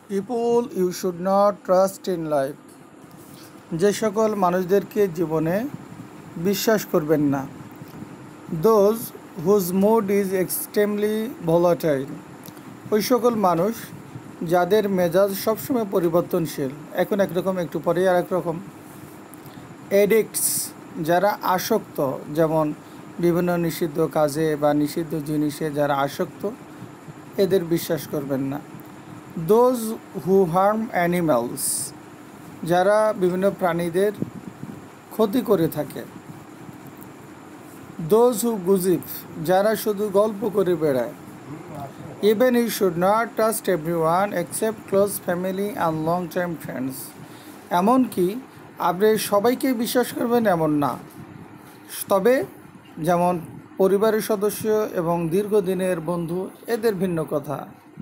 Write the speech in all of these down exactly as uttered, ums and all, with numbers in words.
People you should not trust in life. যে সকল মানুষদেরকে জীবনে বিশ্বাস করবেন না। Those whose mood is extremely volatile. ওই সকল মানুষ যাদের মেজাজ সবসময় পরিবর্তনশীল, এখন একরকম একটু পরে আর এক রকম। এডিক্টস, যারা আসক্ত, যেমন বিভিন্ন নিষিদ্ধ কাজে বা নিষিদ্ধ জিনিসে যারা আসক্ত, এদের বিশ্বাস করবেন না। দোজ হু হার্ম অ্যানিম্যালস, যারা বিভিন্ন প্রাণীদের ক্ষতি করে থাকে। দোজ হু গুজিপ, যারা শুধু গল্প করে বেড়ায়। Even you should not trust everyone except close family and long time friends. এমনকি আপনি সবাইকে বিশ্বাস করবেন এমন না, তবে যেমন পরিবারের সদস্য এবং দীর্ঘদিনের বন্ধু, এদের ভিন্ন কথা।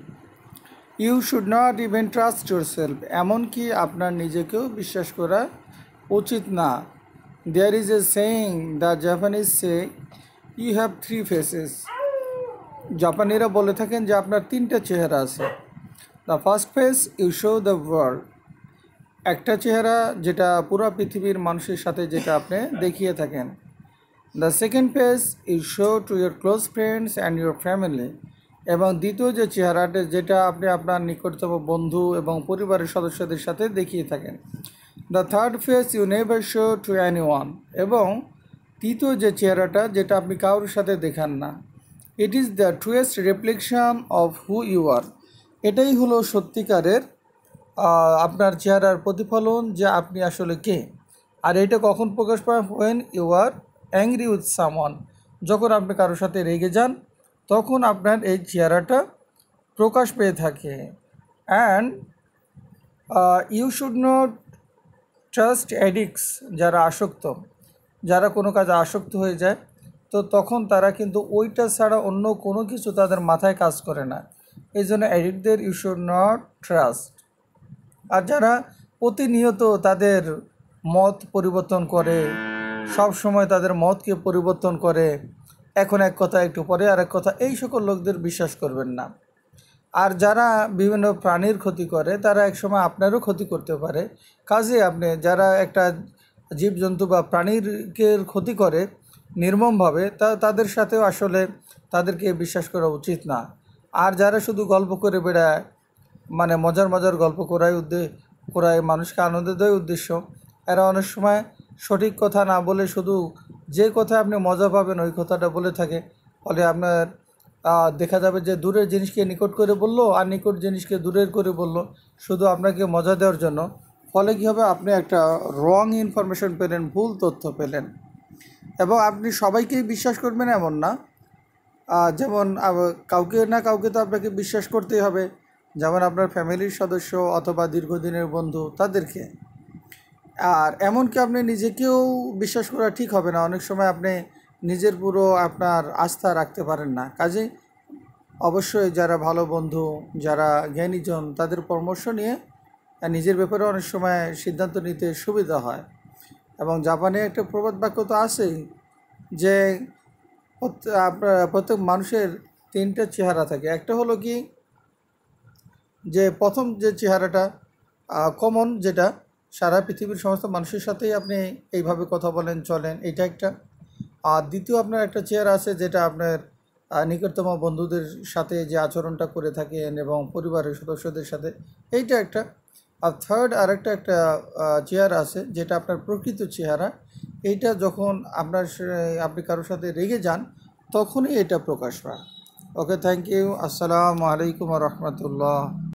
You should not even trust yourself, এমনকি আপনার নিজেকেও বিশ্বাস করা উচিত না। There is a saying, the Japanese say, you have three faces. জাপানিরা বলে থাকেন যে আপনার তিনটা চেহারা আছে। The first face you show the world, একটা চেহারা যেটা পুরো পৃথিবীর মানুষের সাথে যেটা আপনি দেখিয়ে থাকেন। The second face you show to your close friends and your family, এবং দ্বিতীয় যে চেহারাটা যেটা আপনি আপনার নিকটতম বন্ধু এবং পরিবারের সদস্যদের সাথে দেখিয়ে থাকেন। The third face you never show to anyone, এবং তৃতীয় যে চেহারাটা যেটা আপনি কারোর সাথে দেখান না। It is the truest reflection of who you are, এটাই হলো সত্যিকারের আপনার চেহারার প্রতিফলন, যে আপনি আসলে কে। আর এটা কখন প্রকাশ পায়? When you are angry with someone, যখন আপনি কারোর সাথে রেগে যান তখন আপনার এই চেহারাটা প্রকাশ পেয়ে থাকে। And you should not trust addicts, যারা আসক্ত, যারা কোনো কাজে আসক্ত হয়ে যায়, তো তখন তারা কিন্তু ওইটা ছাড়া অন্য কোনো কিছু তাদের মাথায় কাজ করে না। এই জন্য অ্যাডিক্টদের ইউ শুড নট ট্রাস্ট। আর যারা প্রতিনিয়ত তাদের মত পরিবর্তন করে, সব সময় তাদের মতকে পরিবর্তন করে, এখন এক কথা একটু পরে আর এক কথা, এই সকল লোকদের বিশ্বাস করবেন না। আর যারা বিভিন্ন প্রাণীর ক্ষতি করে, তারা একসময় আপনারও ক্ষতি করতে পারে। কাজে আপনি যারা একটা জীবজন্তু বা প্রাণীকে ক্ষতি করে নির্মমভাবে, তা তাদের সাথেও আসলে তাদেরকে বিশ্বাস করা উচিত না। আর যারা শুধু গল্প করে বেড়ায়, মানে মজার মজার গল্প করাই উদ্দেশ্য করায়, মানুষকে আনন্দ দেওয়ার উদ্দেশ্য, এরা অনেক সময় সঠিক কথা না বলে শুধু যে কথা আপনি মজা পাবেন ওই কথাটা বলে থাকে। ফলে আপনার দেখা যাবে যে দূরের জিনিসকে নিকট করে বললো আর নিকট জিনিসকে দূরের করে বললো, শুধু আপনাকে মজা দেওয়ার জন্য। ফলে কী হবে? আপনি একটা রং ইনফরমেশন পেলেন, ভুল তথ্য পেলেন। এবং আপনি সবাইকেই বিশ্বাস করবেন এমন না, যেমন কাউকে না কাউকে তো আপনাকে বিশ্বাস করতেই হবে, যেমন আপনার ফ্যামিলির সদস্য অথবা দীর্ঘদিনের বন্ধু, তাদেরকে। আর এমনকি আপনি নিজেকেও বিশ্বাস করা ঠিক হবে না। অনেক সময় আপনি নিজের পুরো আপনার আস্থা রাখতে পারেন না। কাজেই অবশ্যই যারা ভালো বন্ধু, যারা জ্ঞানীজন, তাদের পরামর্শ নিয়ে নিজের ব্যাপারে অনেক সময় সিদ্ধান্ত নিতে সুবিধা হয়। এবং জাপানে একটা প্রবাদ বাক্য তো আছেই যে আপনার প্রত্যেক মানুষের তিনটা চেহারা থাকে। একটা হলো কি, যে প্রথম যে চেহারাটা কমন, যেটা সারা পৃথিবীর সমস্ত মানুষের সাথেই আপনি এইভাবে কথা বলেন, চলেন, এটা একটা। আর দ্বিতীয় আপনার একটা চেহারা আছে যেটা আপনার নিকটতম বন্ধুদের সাথে যে আচরণটা করে থাকেন এবং পরিবারের সদস্যদের সাথে, এইটা একটা। আর থার্ড আরেকটা একটা চেহারা আছে যেটা আপনার প্রকৃত চেহারা। এইটা যখন আপনার আপনি কারোর সাথে রেগে যান তখনই এটা প্রকাশ পায়। Okay, thank you. আসসালামু আলাইকুম ওয়া রাহমাতুল্লাহ।